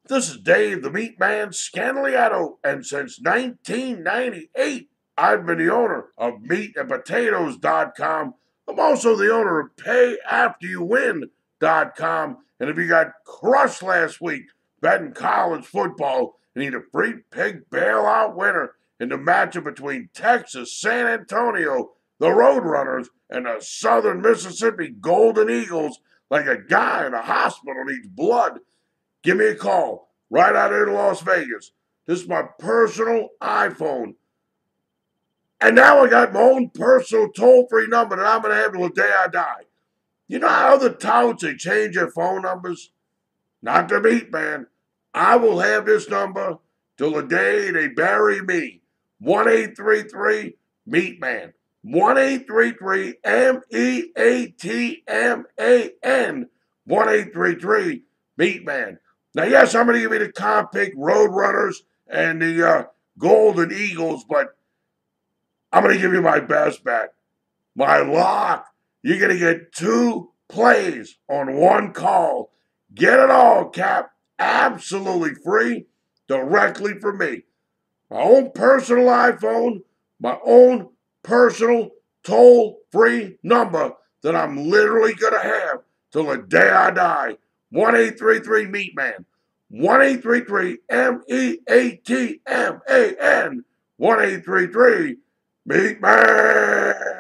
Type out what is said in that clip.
This is Dave the Meat Man Scandaliato, and since 1998, I've been the owner of meatandpotatoes.com. I'm also the owner of payafteryouwin.com. And if you got crushed last week betting college football, you need a free pig bailout winner in the matchup between Texas San Antonio, the Roadrunners, and the Southern Mississippi Golden Eagles, like a guy in a hospital needs blood. Give me a call right out here in Las Vegas. This is my personal iPhone. And now I got my own personal toll-free number that I'm going to have till the day I die. You know how other touts, they change their phone numbers? Not the Meat Man. I will have this number till the day they bury me. 1-833 Meat Man. 1-833 MEATMAN. 1-833 Meat Man. Now, yes, I'm going to give you the comp pick Roadrunners and the Golden Eagles, but I'm going to give you my best bet. My lock. You're going to get 2 plays on 1 call. Get it all, Cap. Absolutely free, directly from me. My own personal iPhone, my own personal toll-free number that I'm literally going to have till the day I die. 1-833 Meat Man. 1-833 MEATMAN. 1-833 Meat Man.